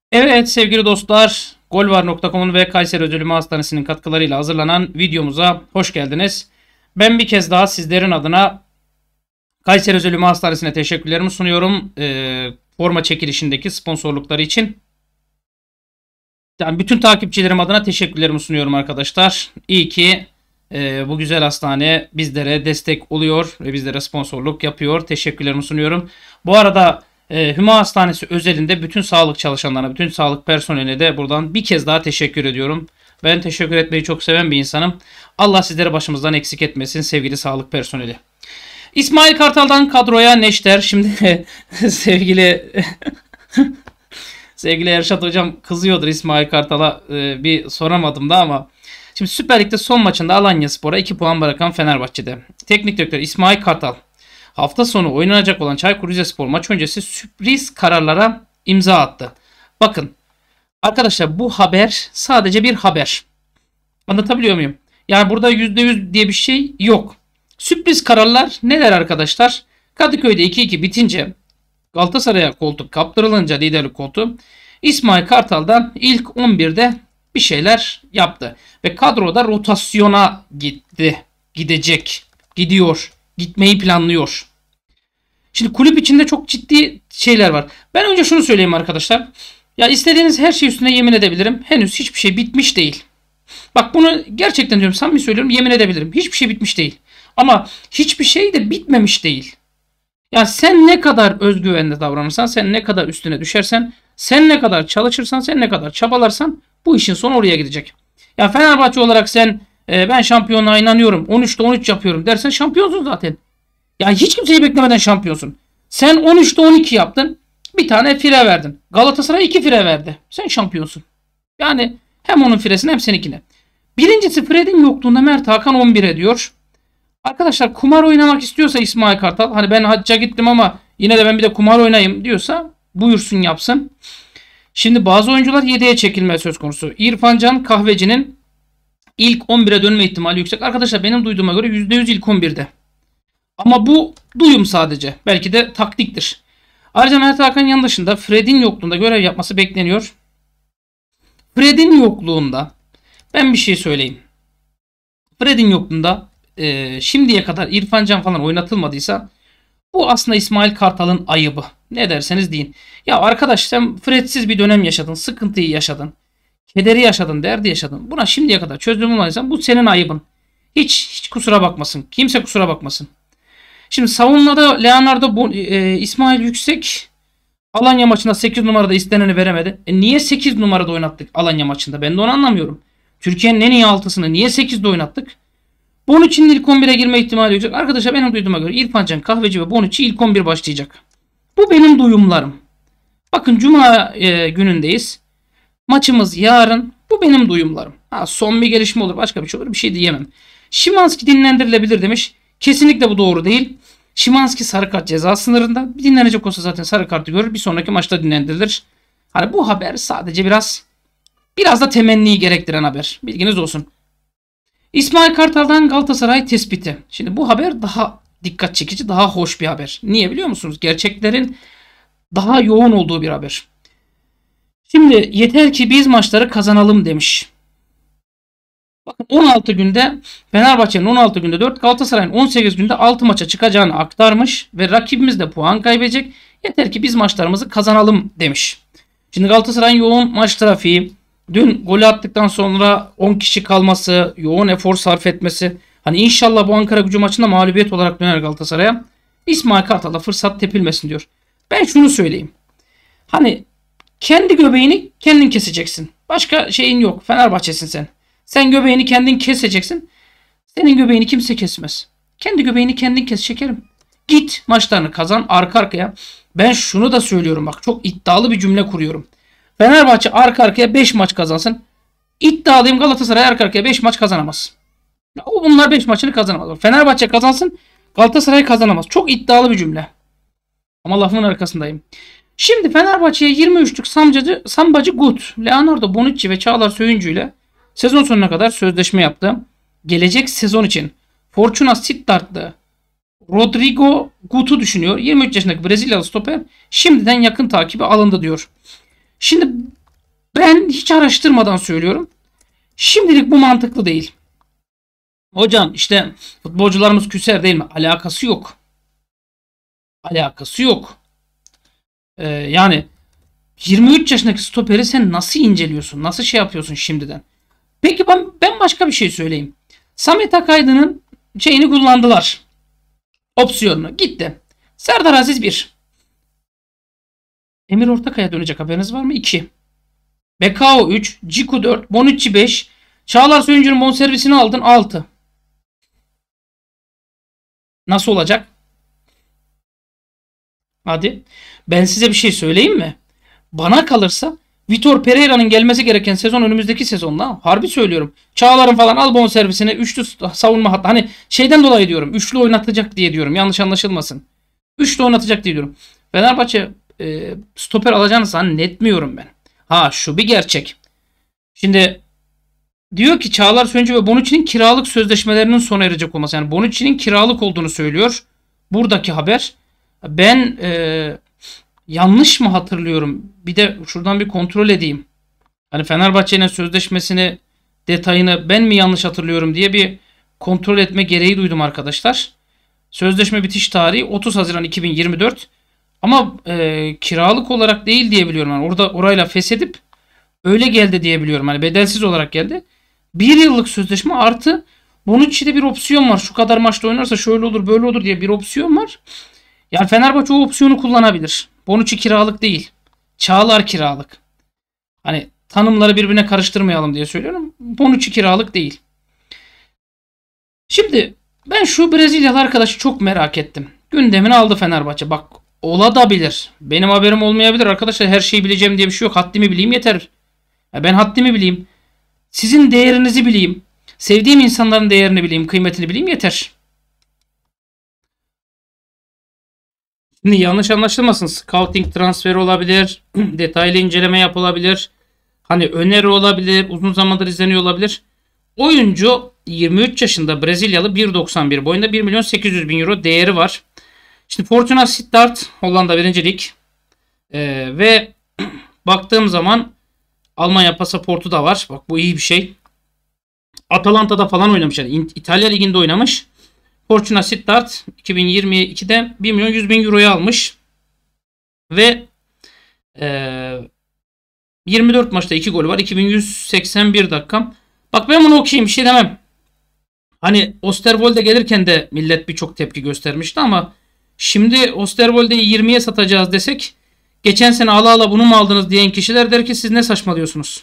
Evet sevgili dostlar, golvar.com'un ve Kayseri Özel Hastanesi'nin katkılarıyla hazırlanan videomuza hoş geldiniz. Ben bir kez daha sizlerin adına Kayseri Özel Hastanesi'ne teşekkürlerimi sunuyorum. Forma çekilişindeki sponsorlukları için. Yani bütün takipçilerim adına teşekkürlerimi sunuyorum arkadaşlar. İyi ki bu güzel hastane bizlere destek oluyor ve bizlere sponsorluk yapıyor. Teşekkürlerimi sunuyorum. Bu arada Hüma Hastanesi özelinde bütün sağlık çalışanlarına, bütün sağlık personeline de buradan bir kez daha teşekkür ediyorum. Ben teşekkür etmeyi çok seven bir insanım. Allah sizleri başımızdan eksik etmesin sevgili sağlık personeli. İsmail Kartal'dan kadroya Neşter. Şimdi sevgili sevgili Erşat hocam kızıyordur İsmail Kartal'a bir soramadım da ama. Şimdi Süper Lig'de son maçında Alanyaspor'a 2 puan bırakan Fenerbahçe'de. Teknik direktör İsmail Kartal hafta sonu oynanacak olan Çaykur Rizespor maç öncesi sürpriz kararlara imza attı. Bakın arkadaşlar bu haber sadece bir haber. Anlatabiliyor muyum? Yani burada %100 diye bir şey yok. Sürpriz kararlar neler arkadaşlar? Kadıköy'de 2-2 bitince Galatasaray'a koltuk kaptırılınca liderlik koltuğu İsmail Kartal'dan ilk 11'de bir şeyler yaptı. Ve kadroda rotasyona gitti. Gidecek. Gidiyor. Gitmeyi planlıyor. Şimdi kulüp içinde çok ciddi şeyler var. Ben önce şunu söyleyeyim arkadaşlar. Ya istediğiniz her şey üstüne yemin edebilirim. Henüz hiçbir şey bitmiş değil. Bak bunu gerçekten diyorum, samimi söylüyorum, yemin edebilirim. Hiçbir şey bitmiş değil. Ama hiçbir şey de bitmemiş değil. Yani sen ne kadar özgüvenli davranırsan, sen ne kadar üstüne düşersen, sen ne kadar çalışırsan, sen ne kadar çabalarsan bu işin sonu oraya gidecek. Ya Fenerbahçe olarak sen ben şampiyonluğa inanıyorum, 13'te 13 yapıyorum dersen şampiyonsun zaten. Ya hiç kimseyi beklemeden şampiyonsun. Sen 13'te 12 yaptın. Bir tane fire verdin. Galatasaray 2 fire verdi. Sen şampiyonsun. Yani hem onun firesine hem seninkine. Birincisi Fred'in yokluğunda Mert Hakan 11'e diyor. Arkadaşlar kumar oynamak istiyorsa İsmail Kartal, hani ben hacca gittim ama yine de ben bir de kumar oynayayım diyorsa buyursun yapsın. Şimdi bazı oyuncular 7'ye çekilme söz konusu. İrfan Can Kahveci'nin ilk 11'e dönme ihtimali yüksek. Arkadaşlar benim duyduğuma göre %100 ilk 11'de. Ama bu duyum sadece. Belki de taktiktir. Ayrıca Mert Hakan'ın yanı dışında Fred'in yokluğunda görev yapması bekleniyor. Fred'in yokluğunda ben bir şey söyleyeyim. Fred'in yokluğunda şimdiye kadar İrfan Can falan oynatılmadıysa bu aslında İsmail Kartal'ın ayıbı. Ne derseniz deyin. Ya arkadaş sen Fred'siz bir dönem yaşadın. Sıkıntıyı yaşadın. Kederi yaşadın. Derdi yaşadın. Buna şimdiye kadar çözüm bulmadıysan bu senin ayıbın. Hiç kusura bakmasın. Kimse kusura bakmasın. Şimdi savunmada Leonardo İsmail Yüksek Alanya maçında 8 numarada isteneni veremedi. Niye 8 numarada oynattık Alanya maçında? Ben de onu anlamıyorum. Türkiye'nin en iyi altısını niye 8'de oynattık? Bonucci'nin ilk 11'e girme ihtimali yüksek. Arkadaşlar benim duyduğuma göre İrfan Can Kahveci ve Bonucci ilk 11 başlayacak. Bu benim duyumlarım. Bakın Cuma günündeyiz. Maçımız yarın. Bu benim duyumlarım. Son bir gelişme olur, başka bir şey olur, bir şey diyemem. Şimanski dinlendirilebilir demiş. Kesinlikle bu doğru değil. Şimanski sarı kart ceza sınırında. Dinlenecek olsa zaten sarı kartı görür. Bir sonraki maçta dinlendirilir. Hani bu haber sadece biraz da temenniyi gerektiren haber. Bilginiz olsun. İsmail Kartal'dan Galatasaray tespiti. Şimdi bu haber daha dikkat çekici, daha hoş bir haber. Niye biliyor musunuz? Gerçeklerin daha yoğun olduğu bir haber. Şimdi yeter ki biz maçları kazanalım demiş. Bakın 16 günde Fenerbahçe'nin 16 günde 4, Galatasaray'ın 18 günde 6 maça çıkacağını aktarmış ve rakibimiz de puan kaybedecek. Yeter ki biz maçlarımızı kazanalım demiş. Şimdi Galatasaray'ın yoğun maç trafiği, dün golü attıktan sonra 10 kişi kalması, yoğun efor sarf etmesi. Hani inşallah bu Ankara Gücü maçında mağlubiyet olarak döner Galatasaray'a. İsmail Kartal'a fırsat tepilmesin diyor. Ben şunu söyleyeyim. Hani kendi göbeğini kendin keseceksin. Başka şeyin yok. Fenerbahçesin sen. Sen göbeğini kendin keseceksin. Senin göbeğini kimse kesmez. Kendi göbeğini kendin kes şekerim. Git maçlarını kazan arka arkaya. Ben şunu da söylüyorum, bak çok iddialı bir cümle kuruyorum. Fenerbahçe arka arkaya 5 maç kazansın. İddialıyım, Galatasaray arka arkaya 5 maç kazanamaz. Bunlar 5 maçını kazanamaz. Fenerbahçe kazansın, Galatasaray kazanamaz. Çok iddialı bir cümle. Ama lafımın arkasındayım. Şimdi Fenerbahçe'ye 23'lük sambacı Gut, Leonardo Bonucci ve Çağlar Söyüncü ile sezon sonuna kadar sözleşme yaptı. Gelecek sezon için Fortuna Sittard'lı Rodrigo Gut'u düşünüyor. 23 yaşındaki Brezilyalı stoper şimdiden yakın takibi alındı diyor. Şimdi Ben hiç araştırmadan söylüyorum. Şimdilik bu mantıklı değil. Hocam işte futbolcularımız küser değil mi? Alakası yok. Alakası yok. Yani 23 yaşındaki stoperi sen nasıl inceliyorsun? Nasıl şey yapıyorsun şimdiden? Peki ben başka bir şey söyleyeyim. Samet Akaydın'ın şeyini kullandılar. Opsiyonunu. Gitti. Serdar Aziz 1. Emir Ortakaya dönecek, haberiniz var mı? 2. Bekao 3. Ciku 4. Bonucci 5. Çağlar Söyüncü'nün bonservisini aldın 6. Nasıl olacak? Hadi. Ben size bir şey söyleyeyim mi? Bana kalırsa Vitor Pereira'nın gelmesi gereken sezon önümüzdeki sezonda. Harbi söylüyorum. Çağlar'ın falan al bonservisini, üçlü savunma hattı. Hani şeyden dolayı diyorum. Üçlü oynatacak diye diyorum. Yanlış anlaşılmasın. Üçlü oynatacak diye diyorum. Fenerbahçe stoper alacağını zannetmiyorum ben. Ha, şu bir gerçek. Şimdi diyor ki Çağlar Söyüncü ve Bonucci'nin kiralık sözleşmelerinin sona erecek olması. Yani Bonucci'nin kiralık olduğunu söylüyor. Buradaki haber. Ben yanlış mı hatırlıyorum? Bir de şuradan bir kontrol edeyim. Hani Fenerbahçe'nin sözleşmesini, detayını ben mi yanlış hatırlıyorum diye bir kontrol etme gereği duydum arkadaşlar. Sözleşme bitiş tarihi 30 Haziran 2024. Ama kiralık olarak değil diye biliyorum. Yani orayla feshedip öyle geldi diye biliyorum. Hani bedelsiz olarak geldi. Bir yıllık sözleşme artı bunun içinde bir opsiyon var. Şu kadar maçta oynarsa şöyle olur böyle olur diye bir opsiyon var. Yani Fenerbahçe o opsiyonu kullanabilir. Bonucci kiralık değil. Çağlar kiralık. Hani tanımları birbirine karıştırmayalım diye söylüyorum. Bonucci kiralık değil. Şimdi ben şu Brezilyalı arkadaşı çok merak ettim. Gündemini aldı Fenerbahçe. Bak, olabilir. Benim haberim olmayabilir arkadaşlar. Her şeyi bileceğim diye bir şey yok. Haddimi bileyim yeter. Ben haddimi bileyim. Sizin değerinizi bileyim. Sevdiğim insanların değerini bileyim. Kıymetini bileyim yeter. Şimdi yanlış anlaşılmasın. Scouting transferi olabilir. Detaylı inceleme yapılabilir. Hani öneri olabilir. Uzun zamandır izleniyor olabilir. Oyuncu 23 yaşında, Brezilyalı, 1.91 boyunda, 1.800.000 euro değeri var. Şimdi Fortuna Sittard Hollanda 1. Lig. Ve baktığım zaman Almanya pasaportu da var. Bak, bu iyi bir şey. Atalanta'da falan oynamış. Yani İtalya Ligi'nde oynamış. Fortuna Sittard 2022'de 1.100.000 euroya almış. Ve 24 maçta 2 golü var. 2181 dakika. Bak, ben bunu okuyayım, bir şey demem. Hani Osterwolde gelirken de millet birçok tepki göstermişti ama şimdi Osterwolde'yi 20'ye satacağız desek, geçen sene ala ala bunu mu aldınız diyen kişiler der ki siz ne saçmalıyorsunuz.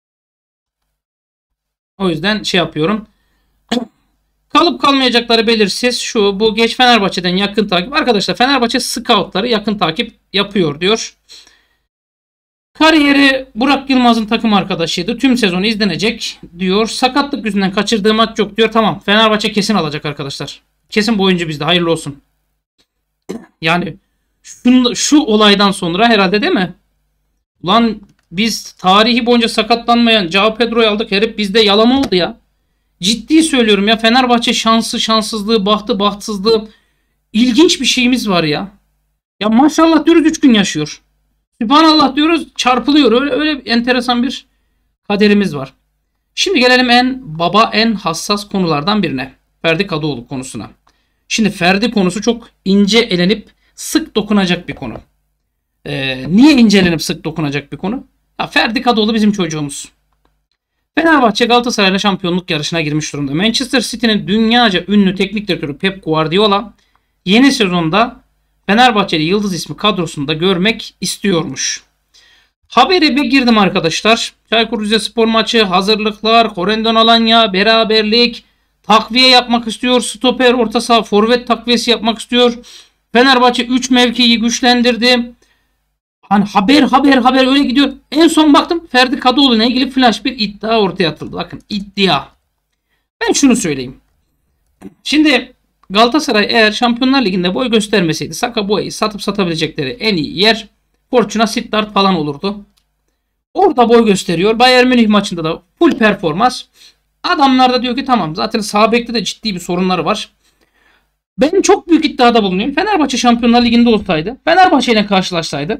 O yüzden şey yapıyorum. Kalıp kalmayacakları belirsiz. Bu geç Fenerbahçe'den yakın takip. Arkadaşlar, Fenerbahçe scoutları yakın takip yapıyor diyor. Kariyeri Burak Yılmaz'ın takım arkadaşıydı. Tüm sezon izlenecek diyor. Sakatlık yüzünden kaçırdığı maç yok diyor. Tamam, Fenerbahçe kesin alacak arkadaşlar. Kesin bu oyuncu bizde. Hayırlı olsun. Yani şu olaydan sonra herhalde, değil mi? Ulan biz tarihi boyunca sakatlanmayan João Pedro'yu aldık. Herif bizde yalama oldu ya. Ciddi söylüyorum ya. Fenerbahçe şansı şanssızlığı, bahtı bahtsızlığı. İlginç bir şeyimiz var ya. Ya maşallah diyoruz 3 gün yaşıyor. Sübhanallah diyoruz çarpılıyor. Öyle enteresan bir kaderimiz var. Şimdi gelelim en hassas konulardan birine. Ferdi Kadıoğlu konusuna. Şimdi Ferdi konusu çok ince elenip sık dokunacak bir konu. Niye incelenip sık dokunacak bir konu? Ya, Ferdi Kadıoğlu bizim çocuğumuz. Fenerbahçe Galatasaray'la şampiyonluk yarışına girmiş durumda. Manchester City'nin dünyaca ünlü teknik direktörü Pep Guardiola yeni sezonda Fenerbahçeli yıldız ismi kadrosunda görmek istiyormuş. Habere bir girdim arkadaşlar. Çaykur Rizespor maçı, hazırlıklar, Corendon Alanya, beraberlik, takviye yapmak istiyor. Stoper, orta saha, forvet takviyesi yapmak istiyor. Fenerbahçe 3 mevkiyi güçlendirdi. Hani haber öyle gidiyor. En son baktım Ferdi Kadıoğlu ile ilgili flash bir iddia ortaya atıldı. Bakın, iddia. Ben şunu söyleyeyim. Şimdi Galatasaray eğer Şampiyonlar Ligi'nde boy göstermeseydi Saka Boya'yı satıp satabilecekleri en iyi yer Fortuna Sittard falan olurdu. Orada boy gösteriyor. Bayern Münih maçında da full performans. Adamlar da diyor ki tamam, zaten sağ bekte de ciddi bir sorunları var. Ben çok büyük iddiada bulunuyorum. Fenerbahçe Şampiyonlar Ligi'nde olsaydı, Fenerbahçe ile karşılaşsaydı,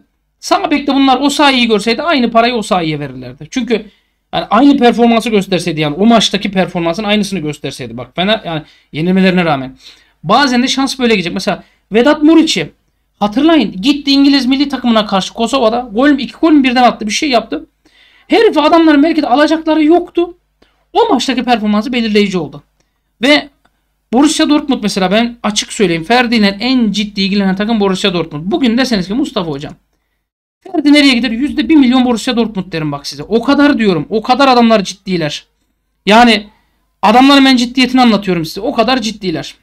Sağ bekte bunlar Osayi'yi görseydi aynı parayı Osayi'ye verirlerdi. Çünkü yani aynı performansı gösterseydi, yani o maçtaki performansın aynısını gösterseydi. Bak Fener yani yenilmelerine rağmen. Bazen de şans böyle gidecek. Mesela Vedat Muriç'i hatırlayın. Gitti İngiliz milli takımına karşı Kosova'da. İki gol birden attı. Bir şey yaptı. Herifi adamların belki de alacakları yoktu. O maçtaki performansı belirleyici oldu. Ve Borussia Dortmund mesela, ben açık söyleyeyim, Ferdi ile en ciddi ilgilenen takım Borussia Dortmund. Bugün deseniz ki Mustafa hocam, Ferdi nereye gider? %1 milyon Borussia Dortmund derim bak size. O kadar diyorum. O kadar adamlar ciddiler. Yani adamların ben ciddiyetini anlatıyorum size. O kadar ciddiler.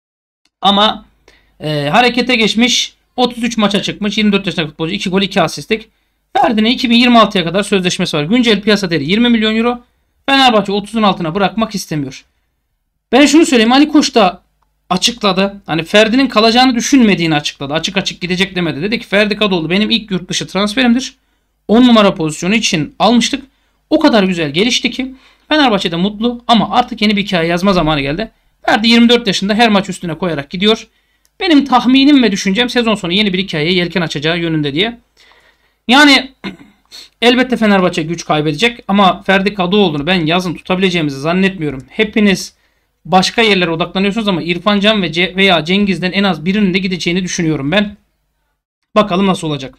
Ama harekete geçmiş. 33 maça çıkmış. 24 yaşındaki futbolcu. 2 gol 2 asistlik. Ferdi'nin 2026'ya kadar sözleşmesi var. Güncel piyasa değeri 20 milyon euro. Fenerbahçe 30'un altına bırakmak istemiyor. Ben şunu söyleyeyim. Ali Koç da açıkladı. Hani Ferdi'nin kalacağını düşünmediğini açıkladı. Açık açık gidecek demedi. Dedi ki Ferdi Kadıoğlu benim ilk yurt dışı transferimdir. 10 numara pozisyonu için almıştık. O kadar güzel gelişti ki Fenerbahçe'de mutlu, ama artık yeni bir hikaye yazma zamanı geldi. Ferdi 24 yaşında, her maç üstüne koyarak gidiyor. Benim tahminim ve düşüncem sezon sonu yeni bir hikayeye yelken açacağı yönünde diye. Yani elbette Fenerbahçe güç kaybedecek, ama Ferdi Kadıoğlu'nu ben yazın tutabileceğimizi zannetmiyorum. Hepiniz başka yerlere odaklanıyorsunuz ama İrfan Can veya Cengiz'den en az birinin de gideceğini düşünüyorum ben. Bakalım nasıl olacak.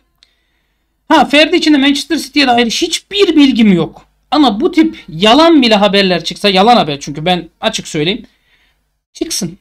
Ferdi için de Manchester City'ye dair hiçbir bilgim yok. Ama bu tip yalan bile haberler çıksa, yalan haber çünkü, ben açık söyleyeyim, çıksın.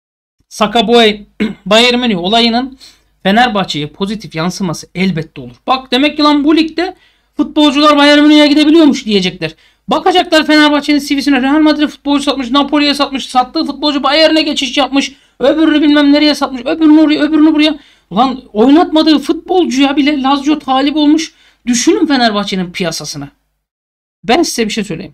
Saka Boey Bayern Münih olayının Fenerbahçe'ye pozitif yansıması elbette olur. Bak demek ki lan bu ligde futbolcular Bayern Münih'e gidebiliyormuş diyecekler. Bakacaklar Fenerbahçe'nin CV'sine, Real Madrid futbolcu satmış, Napoli'ye satmış, sattığı futbolcu Bayern'e geçiş yapmış, öbürünü bilmem nereye satmış, öbürünü oraya, öbürünü buraya. Ulan oynatmadığı futbolcuya bile Lazio talip olmuş. Düşünün Fenerbahçe'nin piyasasını. Ben size bir şey söyleyeyim.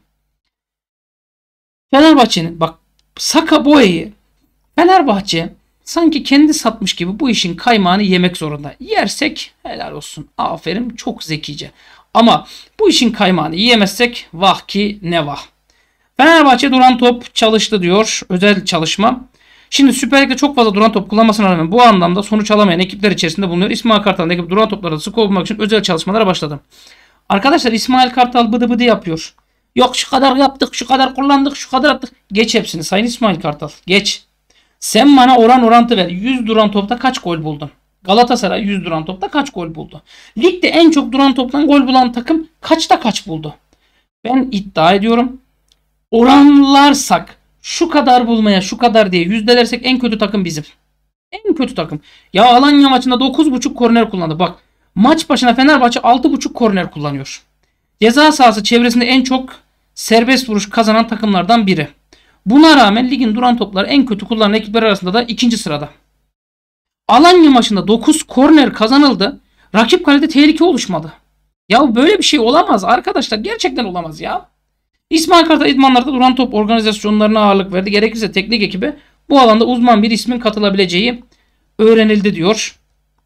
Fenerbahçe'nin bak, Saka Boey'i Fenerbahçe sanki kendi satmış gibi bu işin kaymağını yemek zorunda. Yersek helal olsun. Aferin, çok zekice. Ama bu işin kaymağını yiyemezsek vah ki ne vah. Fenerbahçe duran top çalıştı diyor. Özel çalışma. Şimdi Süper Lig'de çok fazla duran top kullanmasına rağmen bu anlamda sonuç alamayan ekipler içerisinde bulunuyor. İsmail Kartal'ın ekip duran toplarda skor bulmak için özel çalışmalara başladı. Arkadaşlar İsmail Kartal bıdı bıdı yapıyor. Yok şu kadar yaptık, şu kadar kullandık, şu kadar attık. Geç hepsini Sayın İsmail Kartal. Geç. Sen bana oran orantı ver. 100 duran topta kaç gol buldun? Galatasaray 100 duran topta kaç gol buldu? Ligde en çok duran toptan gol bulan takım kaçta kaç buldu? Ben iddia ediyorum. Oranlarsak şu kadar bulmaya şu kadar diye yüzdelersek en kötü takım bizim. En kötü takım. Ya Alanya maçında 9.5 korner kullandı. Bak maç başına Fenerbahçe 6.5 korner kullanıyor. Ceza sahası çevresinde en çok serbest vuruş kazanan takımlardan biri. Buna rağmen ligin duran topları en kötü kullanan ekipler arasında da ikinci sırada. Alanya maçında 9 korner kazanıldı. Rakip kalede tehlike oluşmadı. Ya böyle bir şey olamaz arkadaşlar. Gerçekten olamaz ya. İsmail Kartal idmanlarda duran top organizasyonlarına ağırlık verdi. Gerekirse teknik ekibe bu alanda uzman bir ismin katılabileceği öğrenildi diyor.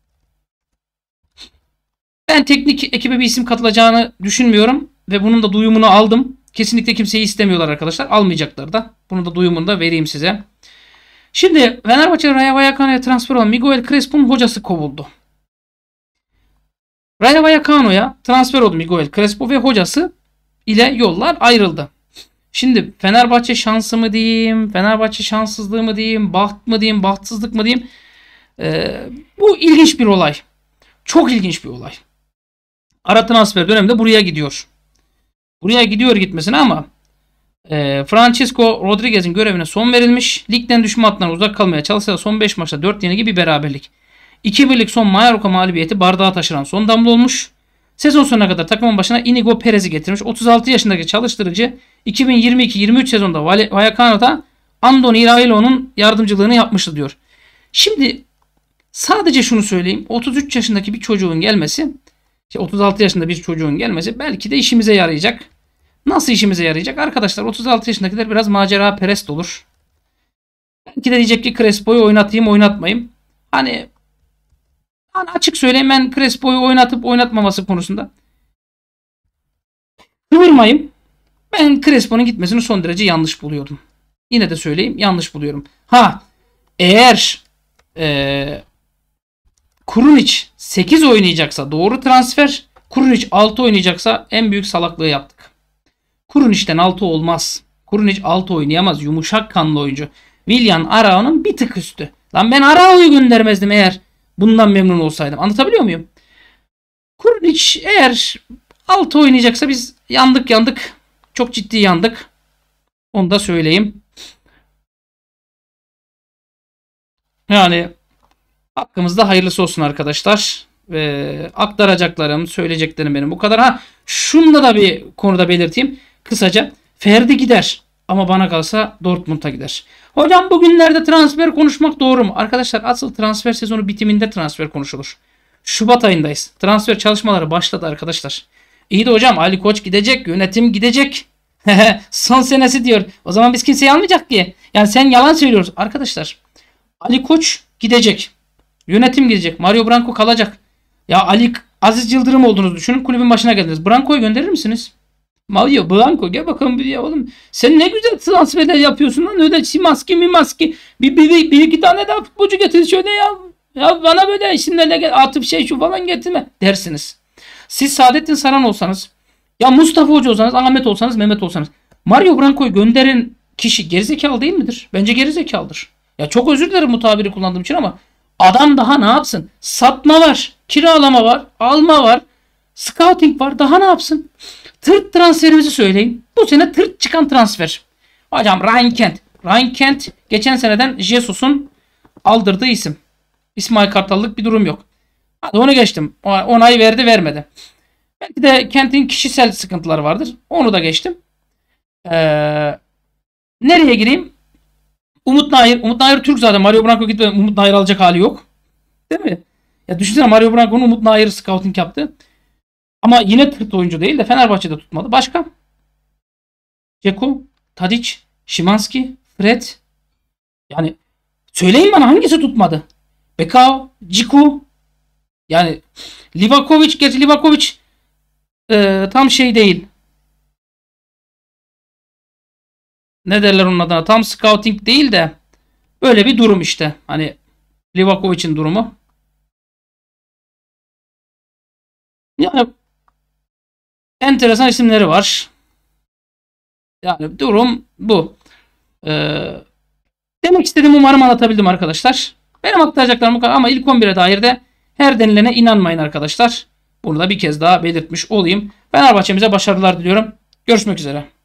Ben teknik ekibe bir isim katılacağını düşünmüyorum. Ve bunun da duyumunu aldım. Kesinlikle kimseyi istemiyorlar arkadaşlar. Almayacaklar da. Bunun da duyumunu da vereyim size. Şimdi Fenerbahçe Rayo Vallecano'ya transfer olan Miguel Crespo'nun hocası kovuldu. Rayo Vallecano'ya transfer oldu Miguel Crespo ve hocası ile yollar ayrıldı. Şimdi Fenerbahçe şansı mı diyeyim, Fenerbahçe şanssızlığı mı diyeyim, baht mı diyeyim, bahtsızlık mı diyeyim. Bu ilginç bir olay. Çok ilginç bir olay. Ara transfer döneminde buraya gidiyor. Buraya gidiyor gitmesine ama Francisco Rodriguez'in görevine son verilmiş. Ligden düşme hattından uzak kalmaya çalışsa da son 5 maçta 4 yenilgi bir beraberlik. 2-1'lik son Mallorca mağlubiyeti bardağı taşıran son damla olmuş. Sezon sonuna kadar takımın başına Inigo Perez'i getirmiş. 36 yaşındaki çalıştırıcı 2022-23 sezonda Vallecano'da Andoni Iraolo'nun yardımcılığını yapmıştı diyor. Şimdi sadece şunu söyleyeyim. 33 yaşındaki bir çocuğun gelmesi, 36 yaşında bir çocuğun gelmesi belki de işimize yarayacak. Nasıl işimize yarayacak? Arkadaşlar 36 yaşındakiler biraz macera perest olur. Belki de diyecek ki Crespo'yu oynatayım oynatmayayım. Hani açık söyleyeyim, ben Crespo'yu oynatıp oynatmaması konusunda kıvırmayayım. Ben Crespo'nun gitmesini son derece yanlış buluyordum. Yine de söyleyeyim, yanlış buluyorum. Eğer Krunic 8 oynayacaksa doğru transfer. Krunic 6 oynayacaksa en büyük salaklığı yaptık. Krunic'ten 6 olmaz. Krunic 6 oynayamaz. Yumuşak kanlı oyuncu. Willian Arao'nun bir tık üstü. Lan ben Arao'yu göndermezdim eğer bundan memnun olsaydım. Anlatabiliyor muyum? Krunic eğer 6 oynayacaksa biz yandık. Çok ciddi yandık. Onu da söyleyeyim. Yani hakkımızda hayırlısı olsun arkadaşlar. Aktaracaklarım, söyleyeceklerim benim bu kadar. Ha, şunu da bir konuda belirteyim. Kısaca Ferdi gider ama bana kalsa Dortmund'a gider. Hocam bugünlerde transfer konuşmak doğru mu? Arkadaşlar asıl transfer sezonu bitiminde transfer konuşulur. Şubat ayındayız. Transfer çalışmaları başladı arkadaşlar. İyi de hocam Ali Koç gidecek, yönetim gidecek. Son senesi diyor. O zaman biz kimseyi almayacak ki. Yani sen yalan söylüyorsun. Arkadaşlar Ali Koç gidecek. Yönetim gidecek. Mario Branco kalacak. Ya Aziz Yıldırım olduğunuzu düşünün. Kulübün başına geldiniz. Branco'yu gönderir misiniz? Mario Branco gel bakalım bir ya oğlum. Sen ne güzel transferler yapıyorsun lan. Öyle Szymański Mimaski. Bir iki tane daha futbolcu getir şöyle ya. Ya bana böyle isimlerle atıp şu falan getirme dersiniz. Siz Saadettin Saran olsanız, ya Mustafa Hoca olsanız, Ahmet olsanız, Mehmet olsanız, Mario Branco'yu gönderen kişi gerizekalı değil midir? Bence gerizekalıdır. Ya çok özür dilerim bu tabiri kullandığım için ama adam daha ne yapsın? Satma var, kiralama var, alma var, scouting var. Daha ne yapsın? Tırt transferimizi söyleyin. Bu sene tırt çıkan transfer. Hocam Ryan Kent. Ryan Kent geçen seneden Jesus'un aldırdığı isim. İsmail Kartal'lık bir durum yok. Hadi onu geçtim. Onay verdi vermedi. Belki de Kent'in kişisel sıkıntıları vardır. Onu da geçtim. Nereye gireyim? Umut Nayır. Umut Nayır Türk zaten. Mario Branco gitti. Umut Nayır alacak hali yok. Değil mi? Ya düşünsene Mario Branco'nun Umut Nayır scouting yaptı. Ama yine tırt oyuncu değil de Fenerbahçe'de tutmadı. Başka? Ceko, Tadic, Szymański, Fred. Yani söyleyin bana hangisi tutmadı? Bekao, Ciku. Yani Livakovic, gerçi Livakovic tam şey değil. Ne derler onun adına? Tam scouting değil de böyle bir durum işte. Hani Livakovic'in durumu. Yani enteresan isimleri var. Yani durum bu. Demek istediğimi umarım anlatabildim arkadaşlar. Benim aktaracaklarım bu kadar ama ilk 11'e dair de her denilene inanmayın arkadaşlar. Bunu da bir kez daha belirtmiş olayım. Fenerbahçe'mize başarılar diliyorum. Görüşmek üzere.